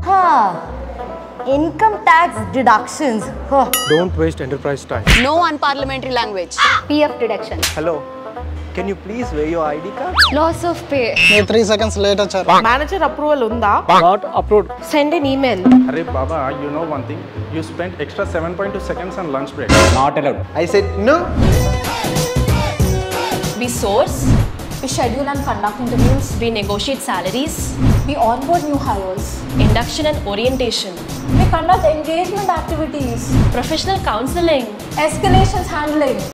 Income tax deductions. Don't waste enterprise time. No unparliamentary language. PF deduction. Hello. Can you please wear your ID card? Loss of pay. 3 seconds later, sir. Manager approval unda? Not approved. Send an email. Arey Baba, you know one thing? You spent extra 7.2 seconds on lunch break. Not allowed. I said no. We source, we schedule and conduct interviews, we negotiate salaries, we onboard new hires, induction and orientation, we conduct engagement activities, professional counseling, escalations handling.